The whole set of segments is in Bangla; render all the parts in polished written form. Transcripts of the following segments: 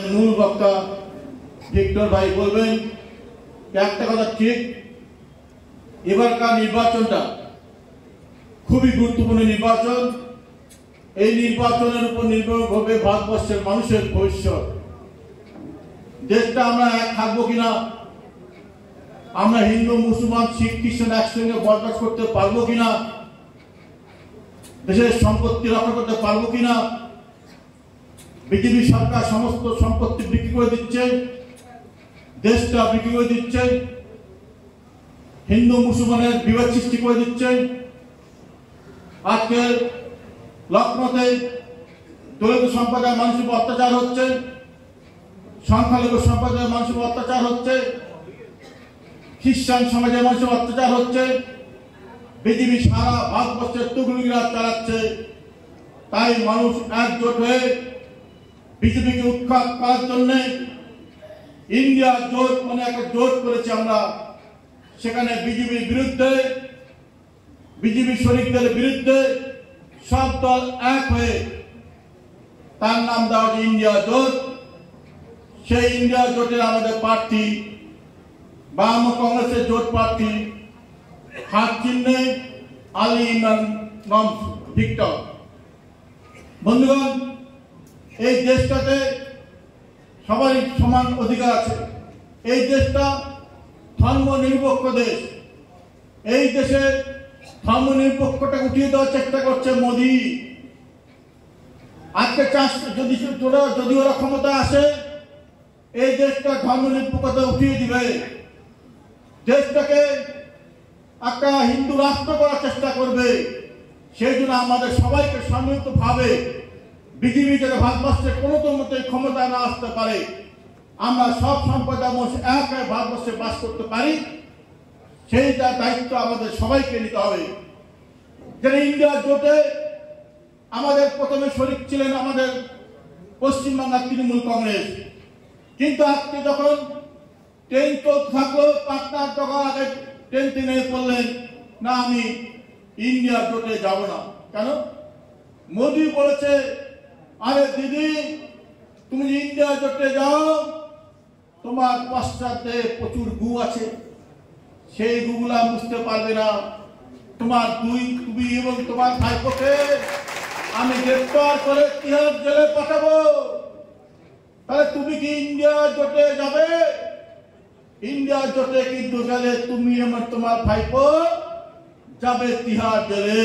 মূল বক্তা ভিক্টর ভাই বলবেন। একটা কথা ঠিক, এবারকার নির্বাচনটা খুবই গুরুত্বপূর্ণ নির্বাচন। এই নির্বাচনের উপর নির্ভর করবে ভারতবর্ষের মানুষের ভবিষ্যৎ। দেশটা আমরা এক থাকবো কিনা, আমরা হিন্দু মুসলমান শিখ খ্রিস্টান একসঙ্গে বসবাস করতে পারবো কিনা, দেশের সম্পত্তি রক্ষা করতে পারবো কিনা। বিজেপি সরকার সমস্ত সম্পত্তি বিক্রি করে দিচ্ছে, দেশটা বিক্রি করে দিচ্ছে, হিন্দু মুসলমানের বিভেদ সৃষ্টি করে দিচ্ছে। আজকে লখনৌতে দলিত সম্প্রদায়ের মানুষের উপর অত্যাচার হচ্ছে, সংখ্যালঘু সম্প্রদায়ের মানুষের উপর অত্যাচার হচ্ছে, খ্রিস্টান সমাজের মানুষের অত্যাচার হচ্ছে। বিজেপি সারা ভারতবর্ষের তুগলকিরা চালাচ্ছে। তাই মানুষ একজোট হয়ে বিজেপিকে উৎখাত করার জন্য ইন্ডিয়া জোট মানে একটা জোট করেছে আমরা। সেখানে বিজেপির বিরুদ্ধে, বিজেপি শরিকদের বিরুদ্ধে সব দল এক হয়ে তার নাম দেওয়া হচ্ছে ইন্ডিয়া জোট। সেই ইন্ডিয়া জোটের আমাদের প্রার্থী বাম কংগ্রেসের জোট প্রার্থী হাত চিহ্নে আলী ইমরান ভিক্টর। বন্ধুগণ, এই দেশটাতে সবারই সমান অধিকার আছে। এই দেশটা ধর্মনিরপেক্ষ দেশ। এই দেশে ধর্মনিরপেক্ষতা উঠিয়ে দেওয়ার চেষ্টা করছে মোদী। আজকে যদি ওরা ক্ষমতা আসে, এই দেশটা ধর্মনিরপেক্ষতা উঠিয়ে দিবে, দেশটাকে একটা হিন্দু রাষ্ট্র করার চেষ্টা করবে। সেই জন্য আমাদের সবাইকে সম্মিলিতভাবে বিজেপি যাতে ভারতবর্ষে কোনো মতে ক্ষমতায় না আসতে পারে, আমরা সব সম্প্রদায় মানুষ এক হয়ে ভারতবর্ষে বাস করতে পারি, সেইটা দায়িত্ব আমাদের সবাইকে নিতে হবে। যারা ইন্ডিয়া জোটে আমাদের প্রথমে শরিক ছিলেন আমাদের পশ্চিমবাংলার তৃণমূল কংগ্রেস, কিন্তু আজকে যখন ট্রেন চলতে থাকলো, পাটনার যখন আগে ট্রেন থেকে বললেন না আমি ইন্ডিয়া জোটে যাব না। কেন? মোদী বলেছে আরে দিদি তুমি ইন্ডিয়া জোটে যাও, তোমার পশ্চাতে প্রচুর গু আছে, সেই গুগুলা বুঝতে পারবে না। তোমার তুমি এবং তোমার ভাইপোকে আমি গ্রেফতার করে তিহার জেলে পাঠাবো। তাহলে তুমি কি ইন্ডিয়া জোটে যাবে? ইন্ডিয়া জোটে কিন্তু গেলে তুমি এবং তোমার ভাইপো যাবে তিহার জেলে।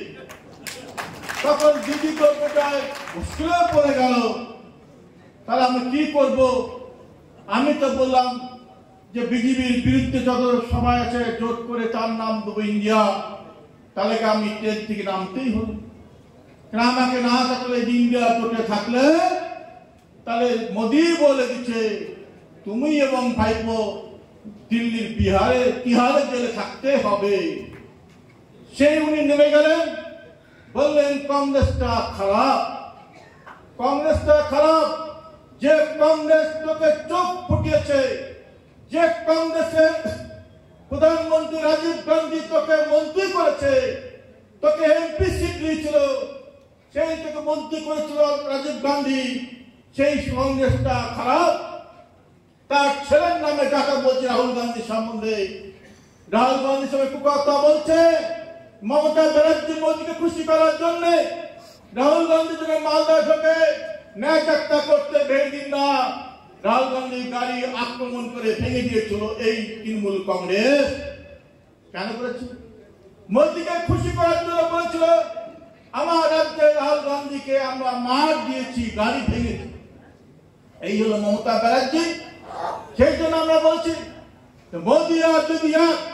তখন দিদি তো গোটায় মুশকিলে পড়ে গেল। তাহলে আমি কি করব? আমি তো বললাম যে বিজেপির বিরুদ্ধে যত সবাই আছে জোট করে তার নাম দেবো ইন্ডিয়া। তাহলে আমি ট্রেন থেকে নামতেই হলো। আমাকে না থাকলে ইন্ডিয়া জোটে থাকলে তাহলে মোদী বলে দিচ্ছে তুমি এবং ভাইপো দিল্লির তিহারে জেলে থাকতে হবে। সেই উনি নেমে গেলেন, বললেন কংগ্রেসটা খারাপ, কংগ্রেসটা খারাপ। যে কংগ্রেস তোকে চোখ ফুটিয়েছে, যে কংগ্রেসের প্রধানমন্ত্রী রাজীব গান্ধী তোকে মন্ত্রী করেছে, তোকে এমপি সিট দিয়েছিল, সেই থেকে মন্ত্রী করেছিল রাজীব গান্ধী, সেই কংগ্রেসটা খারাপ। তার ছেলের নামে টাকা বলছে রাহুল গান্ধী সম্বন্ধে। রাহুল গান্ধী সবাই কথা বলছে মমতা ব্যানার্জি মোদীকে খুশি করার জন্য। রাহুল গান্ধী যখন মালদা ঢোকে ন্যায় যাত্রা করতে ভেঙে দিন না, রাহুল গান্ধী গাড়ি আক্রমণ করে ভেঙে দিয়েছিল এই তৃণমূল কংগ্রেস। কেন করেছিল? মোদীকে খুশি করার জন্য বলেছিল আমার রাজ্যে রাহুল গান্ধীকে আমরা মার দিয়েছি, গাড়ি ভেঙেছি। এই হলো মমতা ব্যানার্জি। সেই জন্য আমরা বলছি মোদী আর যদি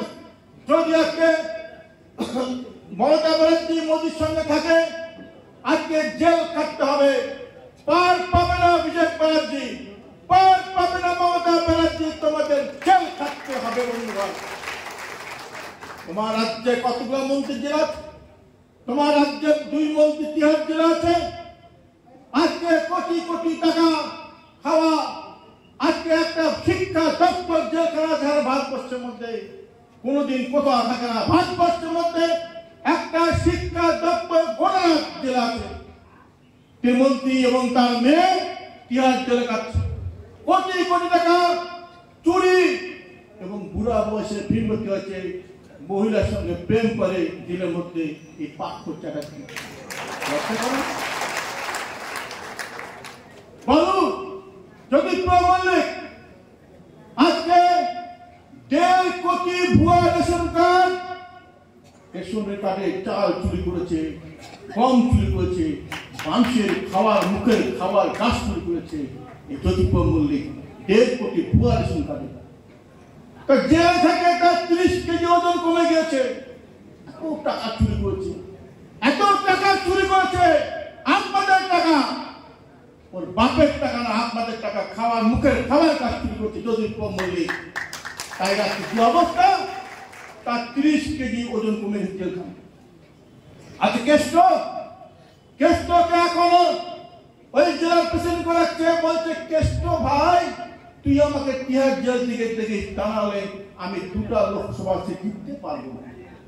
মমতা ব্যানার্জি মোদীর সঙ্গে থাকে আজকে জেল কাটতে হবে। পার পাবে না অভিষেক ব্যানার্জি, পার পাবে না মমতা ব্যানার্জি, তোমাদের জেল কাটতে হবে। বন্ধুগণ, তোমার রাজ্যে কতগুলো মন্ত্রী জেলা আছে? তোমার রাজ্যে 2 মন্ত্রী তিহার জেলা আছে। আজকে কোটি কোটি টাকা খাওয়া, আজকে একটা শিক্ষা দপ্তর জেলখানা আছে ভারতবর্ষের মধ্যে, কোনদিন কোথাও থাকে না। ভারতবর্ষের মধ্যে একটা শিক্ষা দপ্তর গোটা জেলা আছে, মন্ত্রী এবং তার মেয়ে তিহার জেলে কাটছে। কোটি কোটি টাকা চুরি এবং বুড়া বয়সে বিমুক্তি হয়েছে, মহিলার সঙ্গে প্রেম করে দিনের মধ্যে এই পার্থ চ্যাটার্জি। বলুন, যদি মল্লিক আজকে 1.5 কোটি ভুয়া রেশন কার্ড, রেশনের কার্ডে চাল চুরি করেছে, গম চুরি করেছে, মানুষের খাওয়ার মুখের খাওয়ার গাছ চুরি করেছে, এই জ্যোতিপ্র মল্লিক 1.5 কোটি ভুয়া রেশন কার্ডে জেল থেকে তার 30 কেজি ওজন কমে গিয়েছে। এত টাকা চুরি করেছে, এত টাকা চুরি করেছে, আপনাদের টাকা, ওর বাপের টাকা না, আপনাদের টাকা, খাওয়ার মুখের খাওয়ার কাজ চুরি করছে জ্যোতিপ্র মল্লিক। তাই রাখছে কি অবস্থা, তার 30 কেজি ওজন কমে গেছে। আজ কেষ্টকে এখনো ওই জেলার প্রেসিডেন্ট করাচ্ছে, বলছে কেষ্ট ভাই তুই আমাকে তিহার জেল থেকে দেখিস, তা নাহলে আমি 2টা লোকসভা সিট জিততে পারবো না।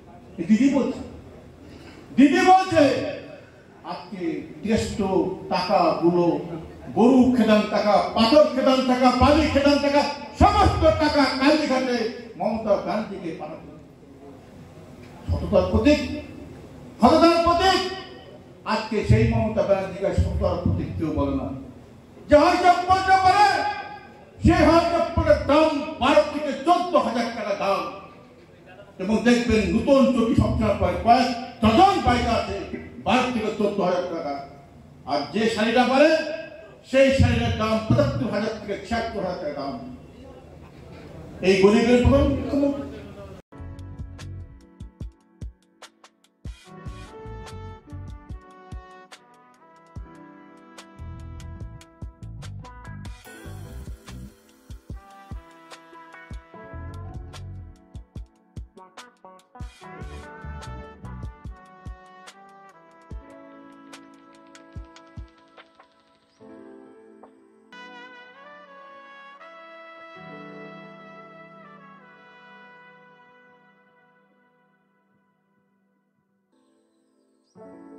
দিদি বলছে আজকে কেষ্ট টাকাগুলো, গরু খেদান টাকা, পাথর খেদান টাকা, বালি খেদান টাকা, সমস্ত টাকা কালীঘাটে মমতা ব্যানার্জিকে পাঠাতে। সততার প্রতীক, আজকে সেই মমতা ব্যানার্জিকে সততার প্রতীক কেউ বলে না। যে হয়তো বলতে পারে, সে হয়তো দাম 12 থেকে 14,000 টাকা দাম, এবং দেখবেন নতুন চটি সবসময় পায় কয়েক ডজন বাইক আছে 12 থেকে 14,000 টাকা। আর যে শাড়িটা পারে সেই শাড়িটার দাম 75,000 থেকে 76,000 টাকা দাম। এই গরিবের মুখ্যমন্ত্রী you